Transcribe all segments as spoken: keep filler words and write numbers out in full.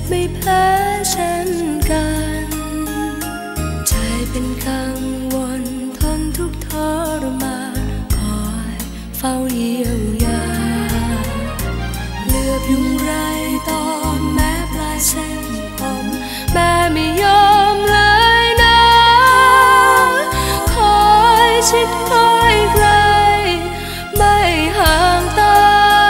ไม่แพ้เช่นกันใจเป็นกังวลทนทุกข์ทรมานคอยเฝ้าเยียวยาเหลือบยุงไรตอมแม้ปลายเส้นผมแม่ไม่ยอมเลยนะคอยชิดคอยไกลไม่ห่างตา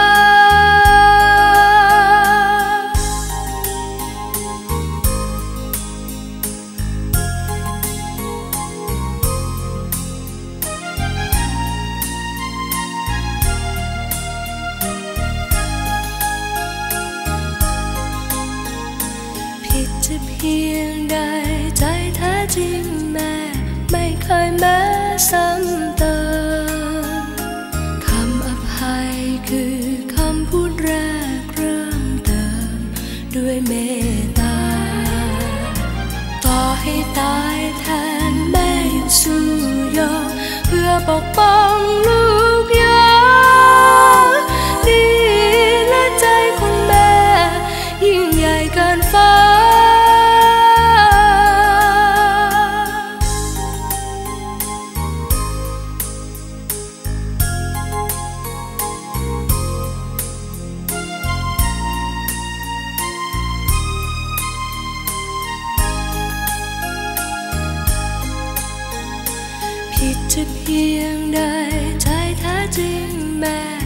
ผิดจะเพียงใดใจแท้จริงแม่ไม่เคยแม้ซ้ำเติมคำอภัยคือคำพูดแรกเริ่มเติมด้วยเมตตาต่อให้ตายแทนแม่ยังสู้ยอมเพื่อปกป้องลูกยาดีและใจของแม่ยิ่งใหญ่เกินฟ้าผิดจะเพียงใดใจแท้จริงแม่